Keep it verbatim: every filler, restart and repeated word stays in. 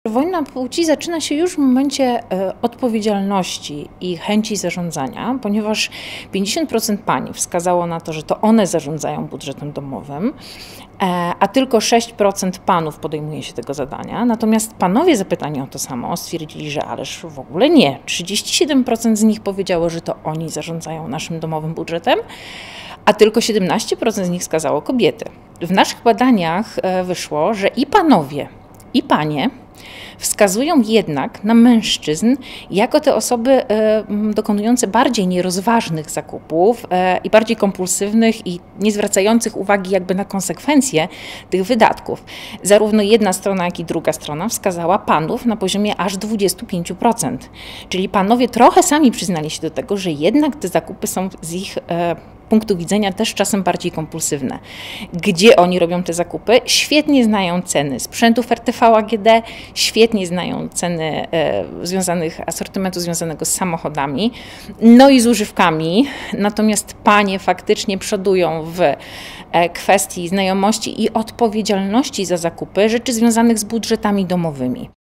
Wojna płci zaczyna się już w momencie odpowiedzialności i chęci zarządzania, ponieważ pięćdziesiąt procent pań wskazało na to, że to one zarządzają budżetem domowym, a tylko sześć procent panów podejmuje się tego zadania. Natomiast panowie zapytani o to samo stwierdzili, że ależ w ogóle nie. trzydzieści siedem procent z nich powiedziało, że to oni zarządzają naszym domowym budżetem, a tylko siedemnaście procent z nich wskazało kobiety. W naszych badaniach wyszło, że i panowie, i panie wskazują jednak na mężczyzn jako te osoby dokonujące bardziej nierozważnych zakupów i bardziej kompulsywnych i nie zwracających uwagi jakby na konsekwencje tych wydatków. Zarówno jedna strona, jak i druga strona wskazała panów na poziomie aż dwudziestu pięciu procent. Czyli panowie trochę sami przyznali się do tego, że jednak te zakupy są z ich punktu widzenia też czasem bardziej kompulsywne. Gdzie oni robią te zakupy? Świetnie znają ceny sprzętów R T V A G D, świetnie znają ceny e, związanych, asortymentu związanego z samochodami, no i z używkami. Natomiast panie faktycznie przodują w e, kwestii znajomości i odpowiedzialności za zakupy rzeczy związanych z budżetami domowymi.